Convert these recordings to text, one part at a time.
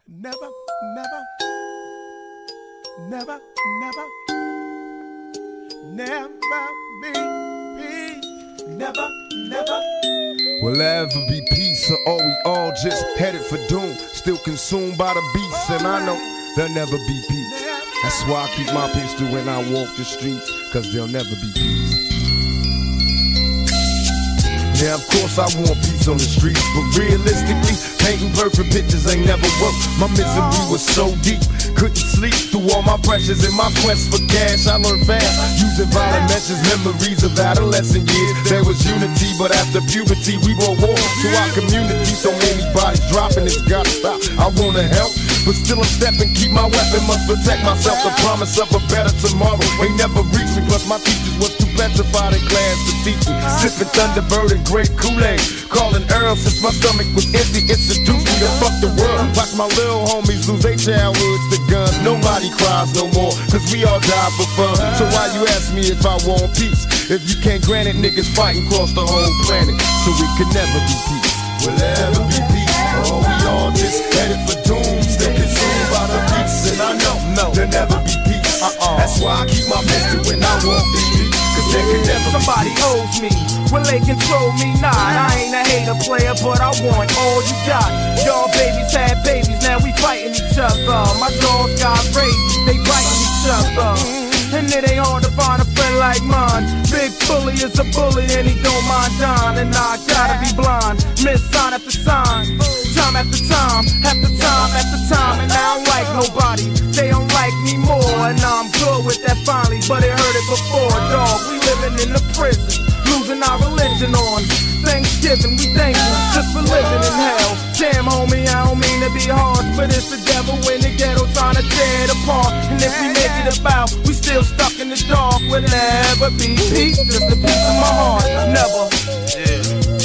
Never, never, never, never, never be peace. Never, never. Will there ever be peace, or are we all just headed for doom? Still consumed by the beasts, and I know there'll never be peace. That's why I keep my pistol when I walk the streets, cause there'll never be peace. Yeah, of course I want peace on the streets, but realistically, painting perfect pictures ain't never worked. My misery was so deep, couldn't sleep through all my pressures and my quest for cash. I learned fast, using violent measures, memories of adolescent years. There was unity, but after puberty, we brought war to our community. So many bodies dropping, it's gotta stop. I wanna help, but still I'm stepping, keep my weapon, must protect myself. The promise of a better tomorrow ain't never reached me, plus my teachers was too petrified in class to teach me. Sipping Thunderbird and grape Kool-Aid, calling Earl since my stomach was empty. It seduced me to fuck the world. Watch my little homies lose their childhoods to guns. Nobody cries no more, cause we all die for fun. So why you ask me if I want peace? If you can't grant it, niggas fighting across the whole planet, so it could never be peace. Will there ever be peace? Or we all just headed for doom, still consumed by the beats. And I know there'll never be peace. That's why I keep my pistol when I walk the street, cause there could never somebody be peace. owes me. Will they control me? Nah, I ain't a hater player, but I want all you got. Y'all babies had babies, now we fighting each other. My dogs got raised, they biting each other. And it ain't hard to find a friend like mine. Big Bully is a bully and he don't mind dying. And I gotta be blind, miss sign after sign, time after time, after time after time. And I don't like nobody, they don't like me more. And I'm good with that finally, but it hurt it before. Dog, we living in the prison, losing our religion on Thanksgiving. We thankful just for living in hell. Damn homie, I don't mean to be harsh, but it's the devil in the ghetto trying to tear it apart. And if we make it about, we still stuck in the dark. Will never be peace, just a piece of my heart. Never. Yeah,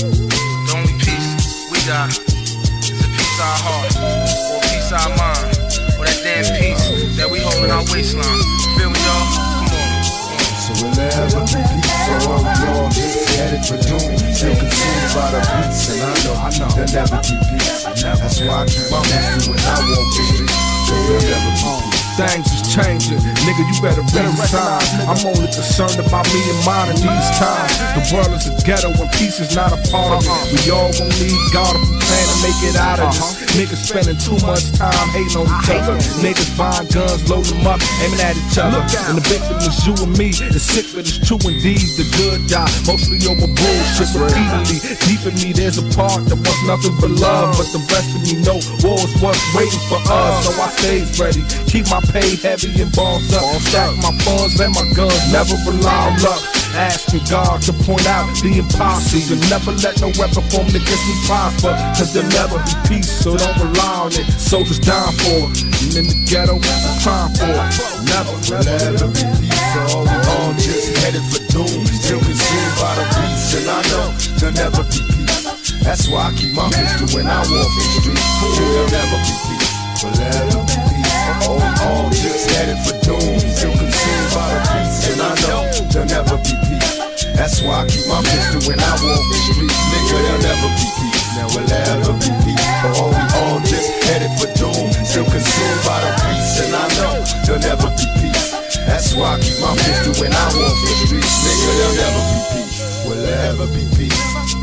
the only peace we got is a piece of our heart, or a piece of our mind, or that damn piece that we hold in our waistline. Feel me, y'all? Come on. So will there ever be peace, or are we all just headed for doom? Still consumed by the beats, and I know there'll never be peace. That's why I keep my pistol when I walk the street, so there'll never be peace. Things is changing, nigga, you better recognize. I'm only concerned about me and mine in these times. The world is a ghetto and peace is not a part of it. We all gon' need God if we plan to make it out of this. Niggas spending too much time hating on each other. Niggas buying guns, loading them up, aiming at each other. And the victim is you and me. It's sick, but it's true indeed. The good die, mostly over bullshit repeatedly. Deep in me, there's a part that wants nothing but love, but the rest of me know war is what's waiting for us. So I stays ready, keep my pay heavy and balls up, stack my funds and my guns, never rely on luck. Asking God to point out the impossible, and never let no weapon formed against me prosper, cause there'll never be peace, so don't rely on it. Soldiers dying for it, and in the ghetto, I'm crying for it. Never will there ever be peace, or we all just headed for doom. Still consumed by the beats, and I know there'll never be peace. That's why I keep my pistol when I walk the street, there'll never be peace. Will there ever be peace, or we all just headed for doom. Still consumed by the beats, and I know there'll never be peace. That's why I keep my pistol when I walk the streets, nigga, there'll never be peace. Now will there ever be peace, or we all just headed for doom. Still consumed by the beats, and I know there'll never be peace. That's why I keep my pistol when I walk the streets, nigga, there'll never be peace. Will there ever be peace?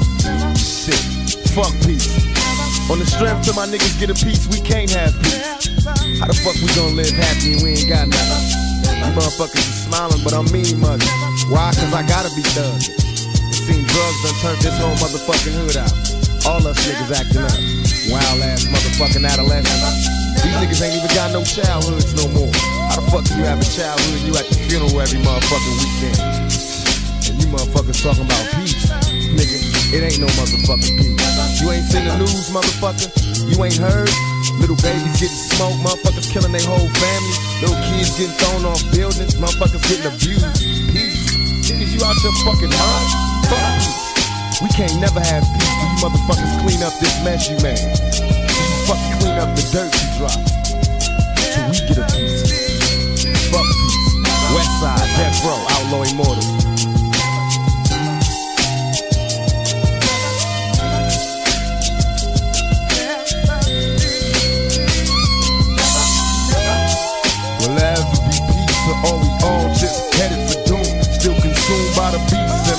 Shit, fuck peace. On the strength till my niggas get a piece, we can't have peace. How the fuck we gon' live happy and we ain't got nothing? You motherfuckers is smiling, but I'm mean much. Why? Cause I gotta be thugged. It seems drugs done turned this whole motherfucking hood out. All us niggas acting up. Wild ass motherfucking adolescents. These niggas ain't even got no childhoods no more. How the fuck do you have a childhood and you at the funeral every motherfucking weekend? And you motherfuckers talking about peace. Nigga, it ain't no motherfucking peace. You ain't seen the news, motherfucker? You ain't heard? Little babies getting smoked, motherfuckers killing their whole family. Little kids getting thrown off buildings, motherfuckers getting abused. Peace. Niggas, you out your fucking mind? Fuck peace. We can't never have peace till you motherfuckers clean up this mess you made. Till you fucking clean up the dirt you dropped. Till we get a piece. Fuck peace. Westside, Death Row, Outlaw Immortals.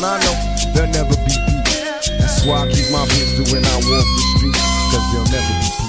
and I know there'll never be peace. That's why I keep my pistol when I walk the streets, cause there'll never be peace.